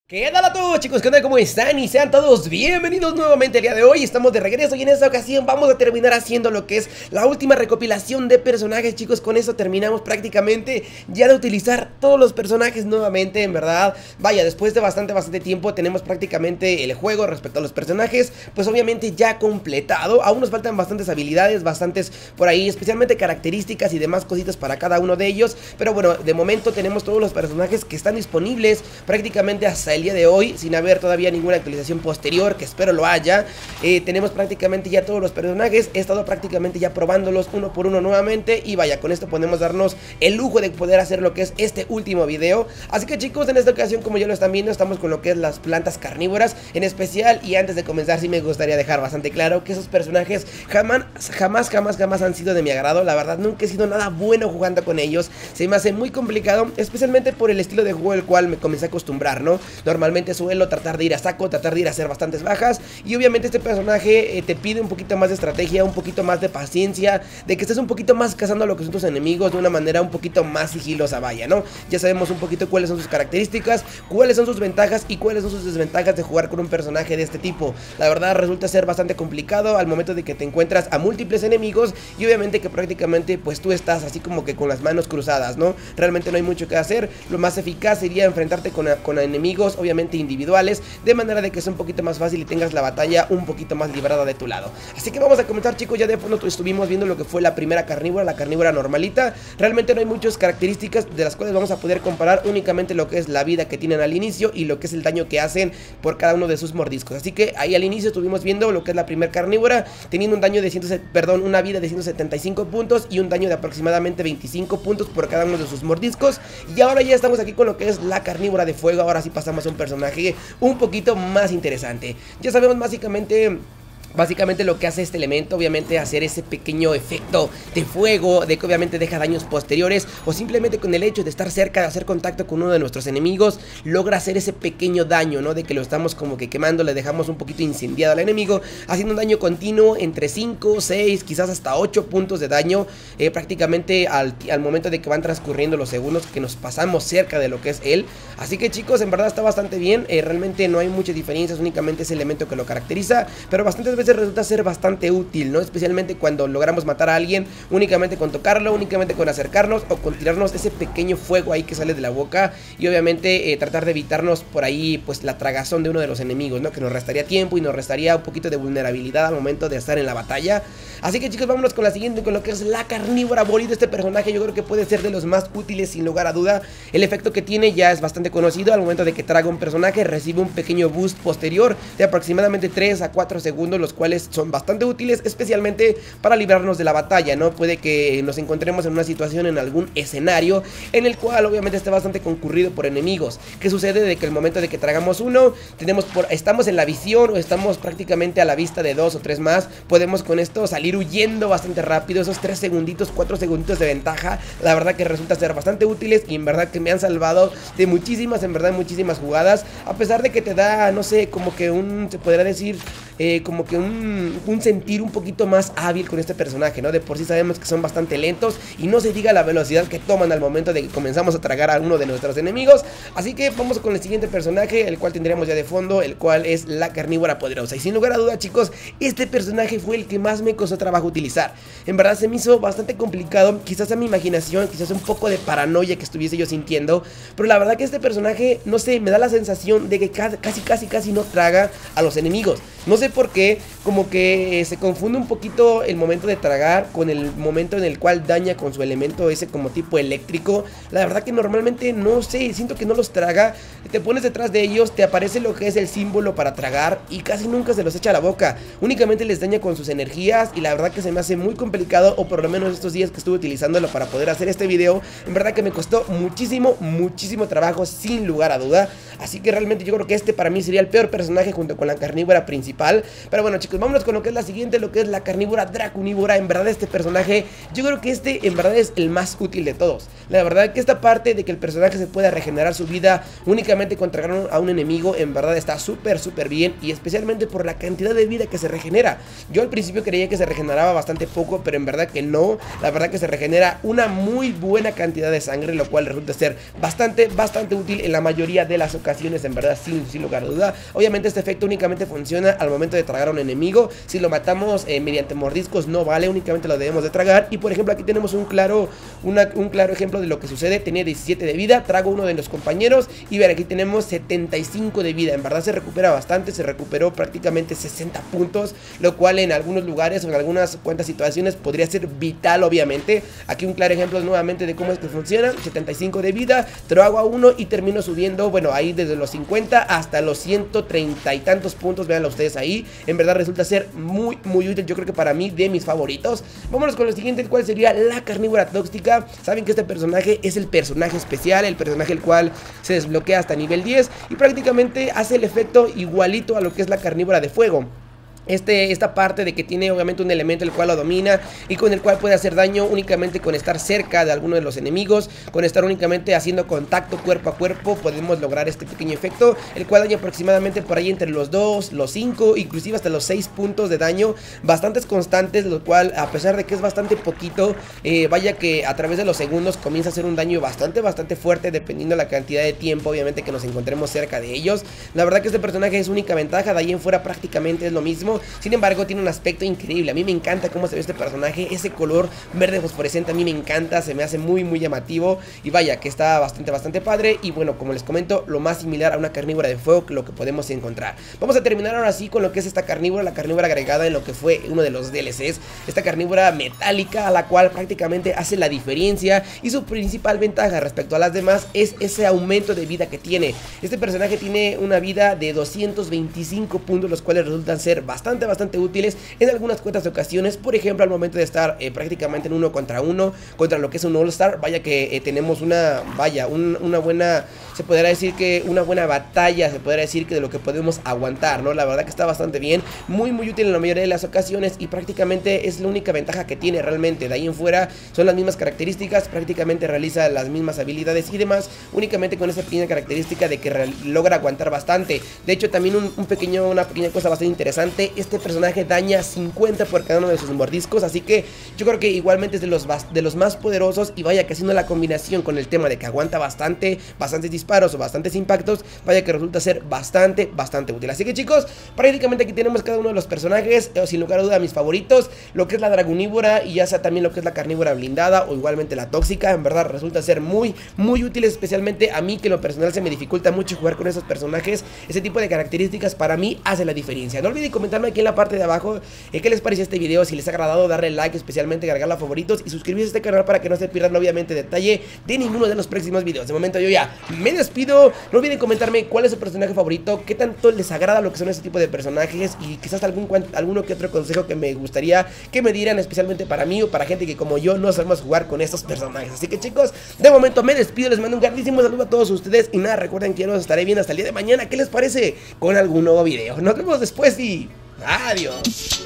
¿Qué tal a todos, chicos? ¿Qué onda? ¿Cómo están? Y sean todos bienvenidos nuevamente al día de hoy. Estamos de regreso y en esta ocasión vamos a terminar haciendo lo que es la última recopilación de personajes, chicos. Con eso terminamos prácticamente ya de utilizar todos los personajes nuevamente, en verdad. Vaya, después de bastante tiempo tenemos prácticamente el juego respecto a los personajes, pues obviamente ya completado. Aún nos faltan bastantes habilidades, bastantes por ahí, especialmente características y demás cositas para cada uno de ellos. Pero bueno, de momento tenemos todos los personajes que están disponibles prácticamente hasta el día de hoy, sin haber todavía ninguna actualización posterior, que espero lo haya. Tenemos prácticamente ya todos los personajes. He estado prácticamente ya probándolos uno por uno nuevamente, y vaya, con esto podemos darnos el lujo de poder hacer lo que es este último video. Así que, chicos, en esta ocasión, como ya lo están viendo, estamos con lo que es las plantas carnívoras en especial. Y antes de comenzar, sí me gustaría dejar bastante claro que esos personajes jamás han sido de mi agrado. La verdad, nunca he sido nada bueno jugando con ellos. Se me hace muy complicado, especialmente por el estilo de juego al cual me comencé a acostumbrar, ¿no? Normalmente suelo tratar de ir a saco, tratar de ir a hacer bastantes bajas. Y obviamente este personaje te pide un poquito más de estrategia, un poquito más de paciencia, de que estés un poquito más cazando a lo que son tus enemigos de una manera un poquito más sigilosa, vaya, ¿no? Ya sabemos un poquito cuáles son sus características, cuáles son sus ventajas y cuáles son sus desventajas de jugar con un personaje de este tipo. La verdad resulta ser bastante complicado al momento de que te encuentras a múltiples enemigos, y obviamente que prácticamente pues tú estás así como que con las manos cruzadas, ¿no? Realmente no hay mucho que hacer. Lo más eficaz sería enfrentarte con enemigos obviamente individuales, de manera de que sea un poquito más fácil y tengas la batalla un poquito más librada de tu lado. Así que vamos a comenzar, chicos. Ya de fondo estuvimos viendo lo que fue la primera carnívora, la carnívora normalita. Realmente no hay muchas características de las cuales vamos a poder comparar, únicamente lo que es la vida que tienen al inicio y lo que es el daño que hacen por cada uno de sus mordiscos. Así que ahí al inicio estuvimos viendo lo que es la primera carnívora, teniendo un daño de una vida de 175 puntos y un daño de aproximadamente 25 puntos por cada uno de sus mordiscos. Y ahora ya estamos aquí con lo que es la carnívora de fuego. Ahora sí pasamos a un personaje un poquito más interesante. Ya sabemos Básicamente lo que hace este elemento, obviamente hacer ese pequeño efecto de fuego, de que obviamente deja daños posteriores, o simplemente con el hecho de estar cerca, de hacer contacto con uno de nuestros enemigos, logra hacer ese pequeño daño, ¿no? De que lo estamos como que quemando, le dejamos un poquito incendiado al enemigo, haciendo un daño continuo entre 5, 6, quizás hasta 8 puntos de daño, prácticamente al momento de que van transcurriendo los segundos que nos pasamos cerca de lo que es él. Así que, chicos, en verdad está bastante bien. Realmente no hay muchas diferencias, únicamente ese elemento que lo caracteriza, pero bastantes veces resulta ser bastante útil, ¿no? Especialmente cuando logramos matar a alguien únicamente con tocarlo, únicamente con acercarnos o con tirarnos ese pequeño fuego ahí que sale de la boca, y obviamente tratar de evitarnos por ahí pues la tragazón de uno de los enemigos, ¿no? Que nos restaría tiempo y nos restaría un poquito de vulnerabilidad al momento de estar en la batalla. Así que, chicos, vámonos con la siguiente, con lo que es la carnívora bolida. Este personaje yo creo que puede ser de los más útiles sin lugar a duda. El efecto que tiene ya es bastante conocido. Al momento de que traga un personaje recibe un pequeño boost posterior de aproximadamente 3 a 4 segundos, los cuales son bastante útiles, especialmente para librarnos de la batalla, ¿no? Puede que nos encontremos en una situación, en algún escenario en el cual obviamente esté bastante concurrido por enemigos. ¿Qué sucede? De que el momento de que tragamos uno, estamos en la visión o estamos prácticamente a la vista de 2 o 3 más, podemos con esto salir huyendo bastante rápido. Esos 3 segunditos, 4 segunditos de ventaja, la verdad que resulta ser bastante útiles, y en verdad que me han salvado de muchísimas jugadas, a pesar de que te da, no sé, como que se podría decir, como que un sentir un poquito más hábil con este personaje, ¿no? De por sí sabemos que son bastante lentos, y no se diga la velocidad que toman al momento de que comenzamos a tragar a uno de nuestros enemigos. Así que vamos con el siguiente personaje, el cual tendremos ya de fondo, el cual es la carnívora poderosa. Y sin lugar a duda, chicos, este personaje fue el que más me costó trabajo utilizar. En verdad se me hizo bastante complicado, quizás a mi imaginación, quizás un poco de paranoia que estuviese yo sintiendo, pero la verdad que este personaje, no sé, me da la sensación de que casi no traga a los enemigos. No sé por qué, como que se confunde un poquito el momento de tragar con el momento en el cual daña con su elemento ese como tipo eléctrico. La verdad que normalmente, no sé, siento que no los traga. Te pones detrás de ellos, te aparece lo que es el símbolo para tragar y casi nunca se los echa a la boca. Únicamente les daña con sus energías, y la verdad que se me hace muy complicado, o por lo menos estos días que estuve utilizándolo para poder hacer este video, en verdad que me costó muchísimo trabajo, sin lugar a duda. Así que realmente yo creo que este para mí sería el peor personaje junto con la carnívora principal. Pero bueno, chicos, vámonos con lo que es la siguiente, lo que es la carnívora dracunívora. En verdad este personaje, yo creo que este en verdad es el más útil de todos. La verdad que esta parte de que el personaje se pueda regenerar su vida únicamente contra a un enemigo, en verdad está súper bien, y especialmente por la cantidad de vida que se regenera. Yo al principio creía que se regeneraba bastante poco, pero en verdad que no. La verdad que se regenera una muy buena cantidad de sangre, lo cual resulta ser bastante útil en la mayoría de las ocasiones, en verdad, sin lugar a duda. Obviamente este efecto únicamente funciona al momento de tragar a un enemigo. Si lo matamos mediante mordiscos no vale, únicamente lo debemos de tragar. Y por ejemplo aquí tenemos un claro ejemplo de lo que sucede. Tenía 17 de vida, trago uno de los compañeros y ver, aquí tenemos 75 de vida. En verdad se recupera bastante, se recuperó prácticamente 60 puntos, lo cual en algunos lugares o en algunas cuantas situaciones podría ser vital, obviamente. Aquí un claro ejemplo nuevamente de cómo es que funciona. 75 de vida, trago a uno y termino subiendo, bueno, ahí desde los 50 hasta los 130 y tantos puntos, véanlo ustedes ahí. En verdad resulta ser muy útil, yo creo que para mí de mis favoritos. Vámonos con lo siguiente, el cual sería la carnívora tóxica. Saben que este personaje es el personaje especial, el personaje el cual se desbloquea hasta nivel 10 y prácticamente hace el efecto igualito a lo que es la carnívora de fuego. Esta parte de que tiene obviamente un elemento el cual lo domina y con el cual puede hacer daño únicamente con estar cerca de alguno de los enemigos, con estar únicamente haciendo contacto cuerpo a cuerpo, podemos lograr este pequeño efecto, el cual daña aproximadamente por ahí entre los 2, los 5, inclusive hasta los 6 puntos de daño, bastantes constantes, lo cual a pesar de que es bastante poquito, vaya que a través de los segundos comienza a hacer un daño bastante fuerte, dependiendo de la cantidad de tiempo obviamente que nos encontremos cerca de ellos. La verdad que este personaje es única ventaja, de ahí en fuera prácticamente es lo mismo. Sin embargo tiene un aspecto increíble, a mí me encanta cómo se ve este personaje, ese color verde fosforescente a mí me encanta, se me hace muy llamativo y vaya que está bastante padre. Y bueno, como les comento, lo más similar a una carnívora de fuego que lo que podemos encontrar. Vamos a terminar ahora sí con lo que es esta carnívora, la carnívora agregada en lo que fue uno de los DLCs, esta carnívora metálica a la cual prácticamente hace la diferencia y su principal ventaja respecto a las demás es ese aumento de vida que tiene. Este personaje tiene una vida de 225 puntos, los cuales resultan ser bastante útiles en algunas cuantas ocasiones. Por ejemplo, al momento de estar prácticamente en 1 contra 1 contra lo que es un All Star, vaya que tenemos una buena, se podría decir que una buena batalla, se podría decir que de lo que podemos aguantar, ¿no? La verdad que está bastante bien, muy útil en la mayoría de las ocasiones y prácticamente es la única ventaja que tiene realmente. De ahí en fuera son las mismas características, prácticamente realiza las mismas habilidades y demás, únicamente con esa pequeña característica de que logra aguantar bastante. De hecho también una pequeña cosa bastante interesante, este personaje daña 50 por cada uno de sus mordiscos, así que yo creo que igualmente es de los más poderosos y vaya que haciendo la combinación con el tema de que aguanta bastantes disparos o bastantes impactos, vaya que resulta ser bastante útil. Así que chicos, prácticamente aquí tenemos cada uno de los personajes, sin lugar a duda mis favoritos, lo que es la dragunívora y ya sea también lo que es la carnívora blindada o igualmente la tóxica. En verdad resulta ser muy útiles, especialmente a mí que en lo personal se me dificulta mucho jugar con esos personajes. Ese tipo de características para mí hace la diferencia. No olviden comentarme aquí en la parte de abajo qué les pareció este video, si les ha agradado, darle like, especialmente cargarlo a favoritos y suscribirse a este canal para que no se pierdan obviamente detalle de ninguno de los próximos videos. De momento yo ya me despido, no olviden comentarme cuál es su personaje favorito, qué tanto les agrada lo que son este tipo de personajes y quizás alguno que otro consejo que me gustaría que me dieran, especialmente para mí o para gente que como yo no sabemos jugar con estos personajes. Así que chicos, de momento me despido, les mando un grandísimo saludo a todos ustedes y nada, recuerden que yo los estaré viendo hasta el día de mañana. ¿Qué les parece? Con algún nuevo video. Nos vemos después y adiós.